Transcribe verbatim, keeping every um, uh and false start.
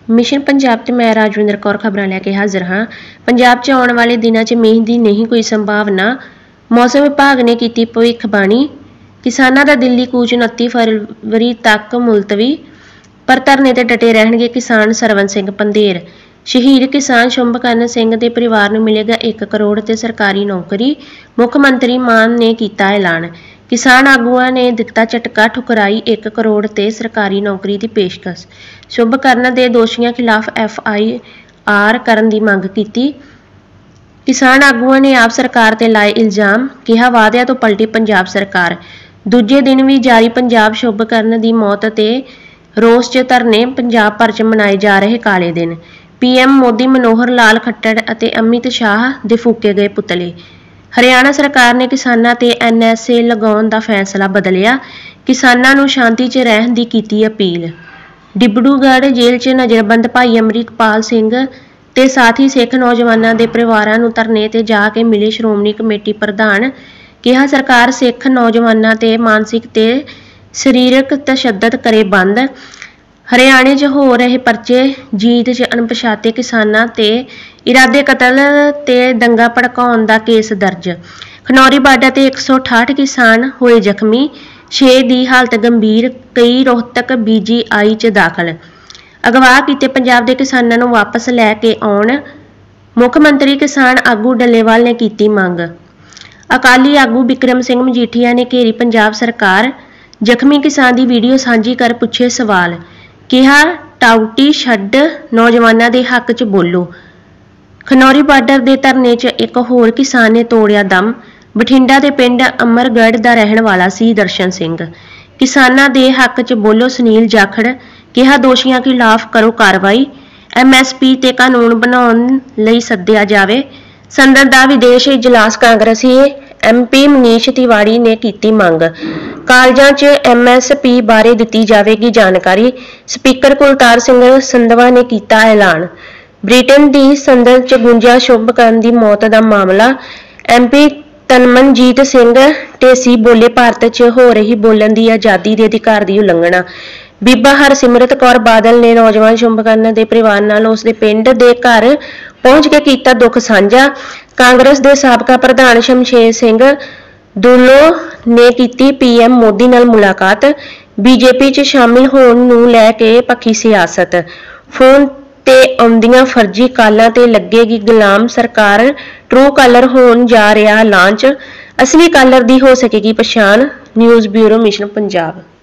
Mission Punjab ते मैं राजविंदर कौर खबरां लैके हाजिर हाँ। पंजाब च आने वाले दिनों च मींह की नहीं कोई संभावना। मौसम विभाग ने की भविष्यवाणी। किसानों का दिल्ली कूच उनती फरवरी तक मुलतवी, पर धरने ते डटे रहणगे किसान। सरवन सिंह पंधेर। शहीद किसान शुभकरण सिंह के परिवार को मिलेगा एक करोड़ ते सरकारी नौकरी। मुख्यमंत्री मान ने किया ऐलान। किसान आगुआ ने दिता झटका, ठुकराई एक करोड़ ते सरकारी नौकरी की पेशकश। शुभकरण के दोषियों खिलाफ एफ आई आर करने की मंग की। किसान आगुआ ने आप सरकार ते लाए इल्जाम, कहा वादिया तो पलटी पंजाब सरकार। दूजे दिन भी जारी पंजाब शुभकरण की मौत ते रोस च धरने, पंजाब भर च मनाए जा रहे काले दिन। पी एम मोदी, मनोहर लाल खट्टर अते अमित शाह दे फूके गए पुतले। हरियाणा सरकार ने किसानों ते एन एस ए लगाउण दा फैसला बदलिया। किसानों नूं शांति च रहण दी कीती अपील। डिब्रूगढ़ जेल च नज़रबंद भाई अमरितपाल सिंह ते साथी सिख नौजवानों के परिवारों नूं धरने ते जाके मिले श्रोमणी कमेटी प्रधान। कहा सरकार सिख नौजवानों ते मानसिक ते सरीरक तशद्दद करे बंद। हरियाणे च हो रहे परचे, जीत च अणपछाते किसानां ते इरादे कतल ते दंगा भड़काउण दा केस दर्ज। खनौरी बार्डर ते एक सौ अठाहठ किसान होए जख्मी, छे की हालत गंभीर, कई रोहतक बी जी आई च दाखल। अगवा किए पंजाब के किसानों को वापस लैके आउण, मुख्यमंत्री किसान आगू डल्लेवाल ने की मंग। अकाली आगू बिक्रम सिंह मजीठिया ने घेरी पंजाब सरकार। जख्मी किसान की वीडियो साझी कर पूछे सवाल, कहा टाउटी छड्ड, नौजवानों के हक च बोलो। खनौरी बार्डर के धरने च एक होर किसान ने तोड़िया दम। बठिंडा के पिंड अमरगढ़ का रहने वाला सी दर्शन सिंह। किसानों के हक च बोलो सुनील जाखड़। कहा दोषियों खिलाफ करो कार्रवाई, एम एस पी ते कानून बनाने लई सद्दिया जावे। संसद का विदेश इजलास, कांग्रेसी एम पी मनीष तिवाड़ी ने की मंग। कालजां च एम एस पी बारे दिती जाएगी जानकारी। स्पीकर कुलतार सिंह संधवा ने किया ऐलान। ब्रिटेन की संसद च गूंजिया शुभकरण की मौत का मामला। एम पी तनमनजीत सिंह ढेसी बोले भारत च हो रही बोलने की आज़ादी के अधिकार की उलंघना। बीबा हरसिमरत कौर बादल ने नौजवान शुभकरण के परिवार नाल उसके पिंड के घर पहुंच के किया दुख साझा। कांग्रेस के साबका प्रधान शमशेर सिंह दुलो ने की पी एम मोदी नाल मुलाकात। बीजेपी च शामिल होने नूं लैके पक्की सियासत। फोन ते आउंदियां फर्जी कालां ते लगेगी गुलाम सरकार। ट्रू कालर होण जा रहा लांच, असली कालर दी हो सकेगी पछाण। News bureau mission Punjab.